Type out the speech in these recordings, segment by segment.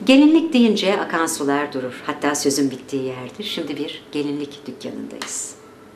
Gelinlik deyince akan sular durur. Hatta sözün bittiği yerdir. Şimdi bir gelinlik dükkanındayız.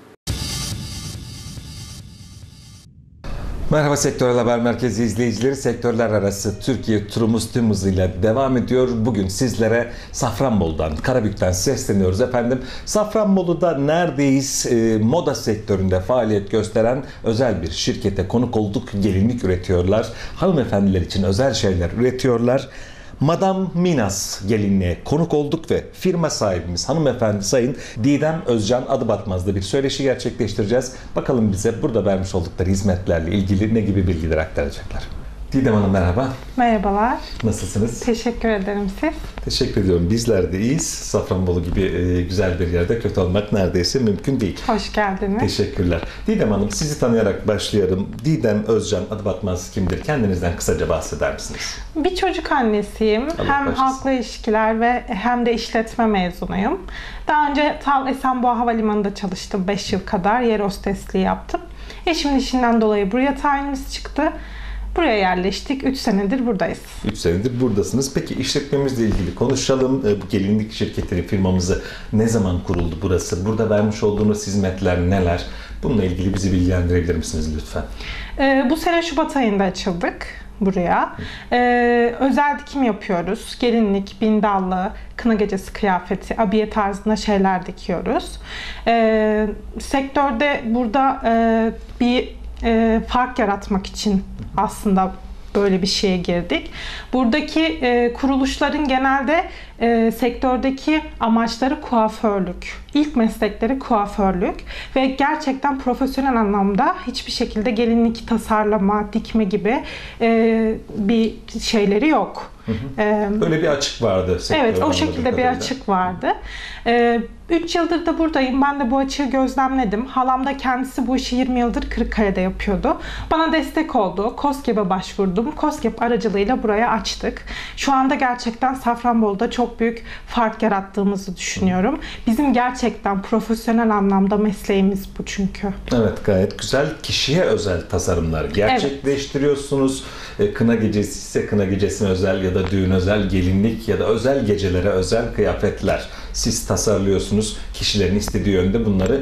Merhaba Sektörel Haber Merkezi izleyicileri. Sektörler arası Türkiye turumuz tüm hızıyla devam ediyor. Bugün sizlere Safranbolu'dan, Karabük'ten sesleniyoruz efendim. Safranbolu'da neredeyiz? Moda sektöründe faaliyet gösteren özel bir şirkete konuk olduk. Gelinlik üretiyorlar. Hanımefendiler için özel şeyler üretiyorlar. Madame Minas gelinliğe konuk olduk ve firma sahibimiz hanımefendi Sayın Didem Özcan Adıbatmaz'da bir söyleşi gerçekleştireceğiz. Bakalım bize burada vermiş oldukları hizmetlerle ilgili ne gibi bilgiler aktaracaklar. Didem Hanım merhaba. Merhabalar. Nasılsınız? Teşekkür ederim siz. Teşekkür ediyorum. Bizler de iyiyiz. Safranbolu gibi güzel bir yerde kötü olmak neredeyse mümkün değil. Hoş geldiniz. Teşekkürler. Didem Hanım sizi tanıyarak başlayalım. Didem Özcan Adıbatmaz kimdir? Kendinizden kısaca bahseder misiniz? Bir çocuk annesiyim. Allah Hem başlasın. halkla ilişkiler ve hem de işletme mezunuyum. Daha önce Esenboğa Havalimanı'nda çalıştım 5 yıl kadar. Yer hostesliği yaptım. Eşimin işinden dolayı buraya tayinimiz çıktı. Buraya yerleştik. 3 senedir buradayız. 3 senedir buradasınız. Peki işletmemizle ilgili konuşalım. Bu gelinlik şirketinin firmamızı ne zaman kuruldu burası? Burada vermiş olduğunuz hizmetler neler? Bununla ilgili bizi bilgilendirebilir misiniz lütfen? Bu sene Şubat ayında açıldık buraya. Özel dikim yapıyoruz. Gelinlik, bindallı, kına gecesi kıyafeti, abiye tarzında şeyler dikiyoruz. Sektörde burada bir fark yaratmak için aslında böyle bir şeye girdik. Buradaki kuruluşların genelde sektördeki amaçları kuaförlük. İlk meslekleri kuaförlük ve gerçekten profesyonel anlamda hiçbir şekilde gelinlik tasarlama, dikme gibi bir şeyleri yok. Böyle bir açık vardı. Evet, o şekilde bir açık vardı. 3 yıldır da buradayım. Ben de bu açığı gözlemledim. Halam da kendisi bu işi 20 yıldır Kırıkkale'de yapıyordu. Bana destek oldu. KOSGEB'e başvurdum. KOSGEB aracılığıyla buraya açtık. Şu anda gerçekten Safranbolu'da çok büyük fark yarattığımızı düşünüyorum. Bizim gerçekten profesyonel anlamda mesleğimiz bu çünkü. Evet, gayet güzel. Kişiye özel tasarımlar gerçekleştiriyorsunuz. Kına gecesi ise kına gecesine özel ya da düğün özel gelinlik ya da özel gecelere özel kıyafetler siz tasarlıyorsunuz. Kişilerin istediği yönde bunları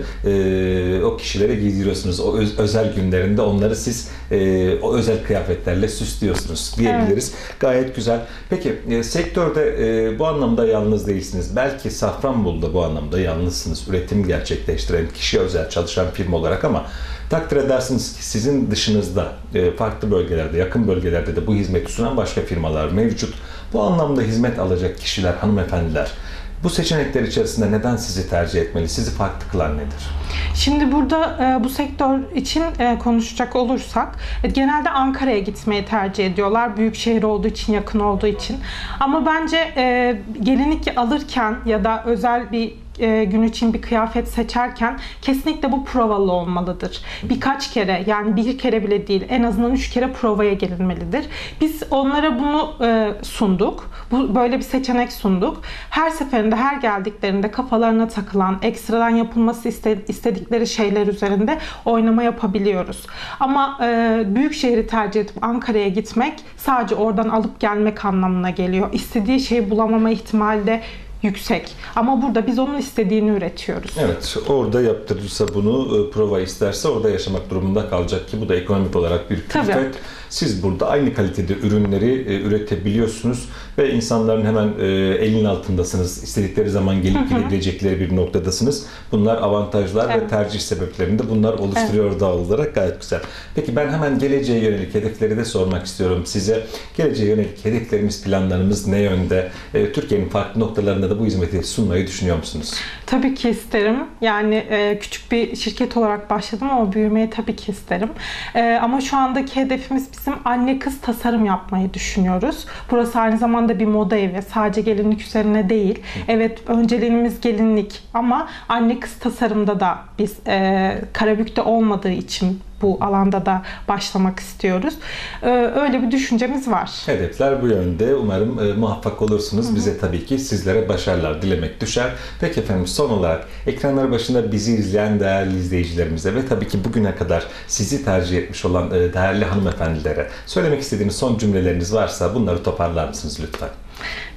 o kişilere giydiriyorsunuz. O özel günlerinde onları siz o özel kıyafetlerle süslüyorsunuz diyebiliriz. Evet. Gayet güzel. Peki sektörde bu anlamda yalnız değilsiniz. Belki Safranbolu'da bu anlamda yalnızsınız. Üretim gerçekleştiren, kişiye özel çalışan firma olarak ama takdir edersiniz ki sizin dışınızda farklı bölgelerde, yakın bölgelerde de bu hizmeti sunan başka firmalar mevcut. Bu anlamda hizmet alacak kişiler, hanımefendiler bu seçenekler içerisinde neden sizi tercih etmeli? Sizi farklı kılan nedir? Şimdi burada bu sektör için konuşacak olursak genelde Ankara'ya gitmeyi tercih ediyorlar. Büyük şehir olduğu için, yakın olduğu için. Ama bence gelinlik alırken ya da özel bir gün için bir kıyafet seçerken kesinlikle bu provalı olmalıdır. Birkaç kere, yani bir kere bile değil, en azından 3 kere provaya gelinmelidir. Biz onlara bunu sunduk. Böyle bir seçenek sunduk. Her seferinde, her geldiklerinde kafalarına takılan, ekstradan yapılması istedikleri şeyler üzerinde oynama yapabiliyoruz. Ama büyük şehri tercih edip Ankara'ya gitmek sadece oradan alıp gelmek anlamına geliyor. İstediği şeyi bulamama ihtimali de yüksek. Ama burada biz onun istediğini üretiyoruz. Evet, orada yaptırırsa bunu, prova isterse orada yaşamak durumunda kalacak ki bu da ekonomik olarak bir külfet. Siz burada aynı kalitede ürünleri üretebiliyorsunuz ve insanların hemen elinin altındasınız. İstedikleri zaman gelip gidebilecekleri bir noktadasınız. Bunlar avantajlar ve tercih sebeplerini de bunlar oluşturuyor doğal olarak. Gayet güzel. Peki ben hemen geleceğe yönelik hedefleri de sormak istiyorum size. Geleceğe yönelik hedeflerimiz, planlarımız ne yönde? Türkiye'nin farklı noktalarında da bu hizmeti sunmayı düşünüyor musunuz? Tabii ki isterim. Yani küçük bir şirket olarak başladım ama büyümeyi tabii ki isterim. Ama şu andaki hedefimiz bizim anne kız tasarım yapmayı düşünüyoruz. Burası aynı zamanda bir moda evi. Sadece gelinlik üzerine değil. Evet, önceliğimiz gelinlik ama anne kız tasarımda da biz Karabük'te olmadığı için bu alanda da başlamak istiyoruz. Öyle bir düşüncemiz var. Hedefler bu yönde. Umarım muvaffak olursunuz. Bize tabii ki sizlere başarılar dilemek düşer. Peki efendim, son olarak ekranlar başında bizi izleyen değerli izleyicilerimize ve tabii ki bugüne kadar sizi tercih etmiş olan değerli hanımefendilere söylemek istediğiniz son cümleleriniz varsa bunları toparlar mısınız lütfen?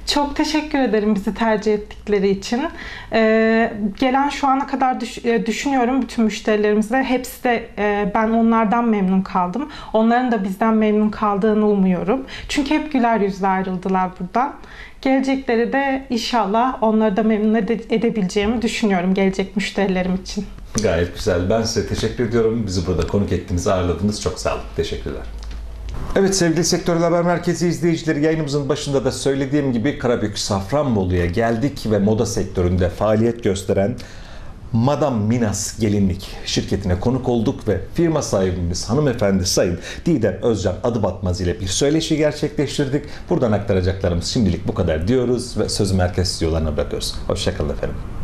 Çok teşekkür ederim bizi tercih ettikleri için. Gelen şu ana kadar düşünüyorum bütün müşterilerimizle. Hepsi de ben onlardan memnun kaldım. Onların da bizden memnun kaldığını umuyorum. Çünkü hep güler yüzle ayrıldılar buradan. Gelecekleri de inşallah onları da memnun edebileceğimi düşünüyorum gelecek müşterilerim için. Gayet güzel. Ben size teşekkür ediyorum. Bizi burada konuk ettiniz, ağırladınız. Çok sağ olun. Teşekkürler. Evet sevgili Sektörel Haber Merkezi izleyicileri, yayınımızın başında da söylediğim gibi Karabük Safranbolu'ya geldik ve moda sektöründe faaliyet gösteren Madame Minas Gelinlik şirketine konuk olduk ve firma sahibimiz hanımefendi Sayın Didem Özcan Adıbatmaz ile bir söyleşi gerçekleştirdik. Buradan aktaracaklarımız şimdilik bu kadar diyoruz ve sözü merkez stüdyolarına bırakıyoruz. Hoşça kalın efendim.